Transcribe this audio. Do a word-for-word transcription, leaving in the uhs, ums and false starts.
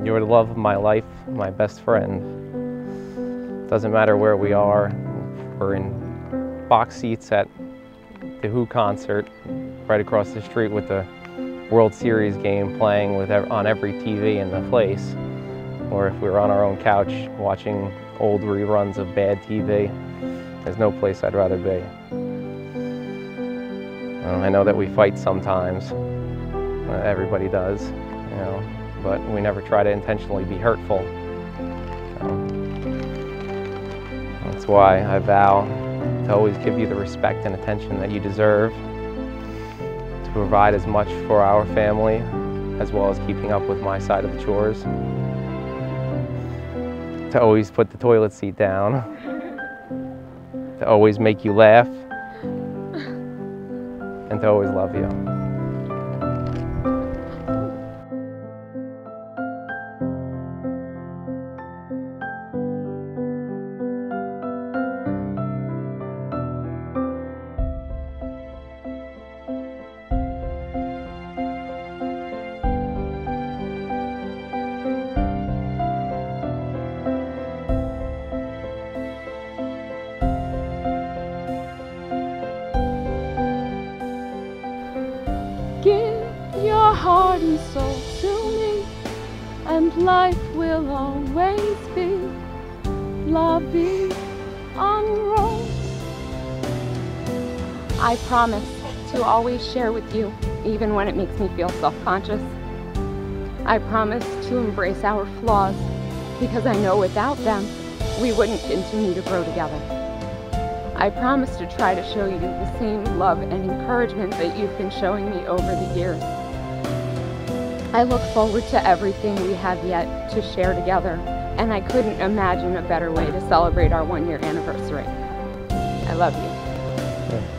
You're the love of my life, my best friend. Doesn't matter where we are. We're in box seats at the Who concert, right across the street with the World Series game playing with on every T V in the place. Or if we were on our own couch watching old reruns of bad T V, there's no place I'd rather be. Uh, I know that we fight sometimes. Uh, everybody does, you know, but we never try to intentionally be hurtful. Um, that's why I vow to always give you the respect and attention that you deserve, to provide as much for our family, as well as keeping up with my side of the chores, to always put the toilet seat down, to always make you laugh, and to always love you. Give your heart and soul to me, and life will always be La Vie en Rose. I promise to always share with you, even when it makes me feel self-conscious. I promise to embrace our flaws, because I know without them, we wouldn't continue to grow together. I promise to try to show you the same love and encouragement that you've been showing me over the years. I look forward to everything we have yet to share together, and I couldn't imagine a better way to celebrate our one-year anniversary. I love you. Yeah.